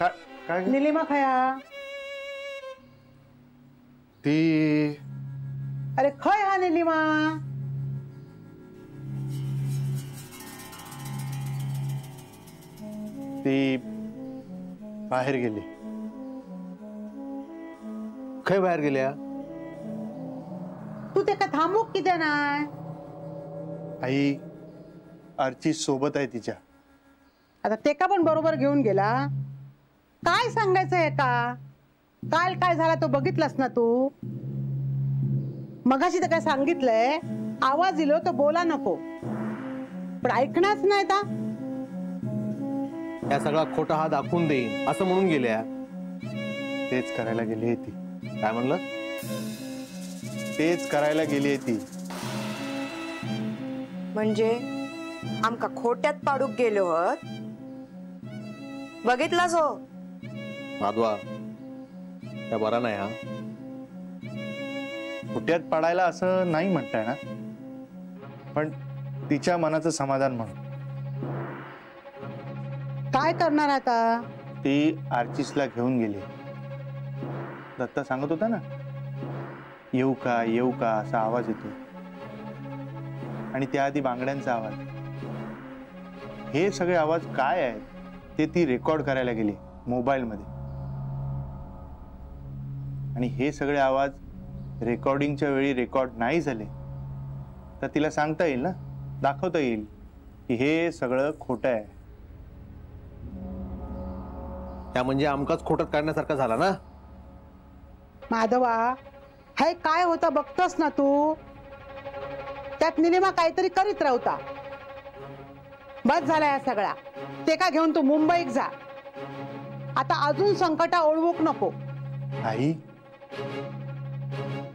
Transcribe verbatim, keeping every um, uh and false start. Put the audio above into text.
काय निलिमा खया ती अरे खय हा निलिमा ती बाहेर गेली. खय बाहेर गेल्या? तू ते का थांबूक किती नाही? आई अर्ची सोबत आहे तिच्या. आता ते का पण बरोबर घेऊन गेला. काय सांगायचं आहे का? काल काय झाला तो बघितलास ना तू? मगाशी तर काय सांगितलंय, आवाज दिलो तो बोला नको, पण ऐकणारच नाही का? या सगळा खोटा हा दाखवून देईन असं म्हणून गेल्या. तेच करायला गेली आहे ती. काय म्हणलं? तेच करायला गेली आहे ती. म्हणजे आमका खोट्यात पाडूक गेलो होत. बघितलास हो माधवा, त्या बरा नाही हा. खोट्यात पाडायला असं नाही म्हणताय ना, पण तिच्या मनाचं समाधान म्हणून. काय करणार आता? ती आर्चिसला घेऊन गेली. दत्ता सांगत होता ना, येऊ का येऊ का असा आवाज येतो, आणि त्याआधी बांगड्यांचा आवाज. हे सगळे आवाज काय आहेत ते ती रेकॉर्ड करायला गेली मोबाईल मध्ये. आणि हे सगळे आवाज रेकॉर्डिंगच्या वेळी रेकॉर्ड नाही झाले तर तिला सांगता येईल ना, दाखवता येईल की हे सगळं खोटं आहे. त्या म्हणजे आमकाच खोटात काढण्यासारखा झाला ना. माधवा, हे काय होता बघतोस ना तू? त्यात निलिमा काहीतरी करीत राहता. बस झाला या सगळा. ते का घेऊन तू मुंबईत जा. आता अजून संकटा ओळवूक नको. आई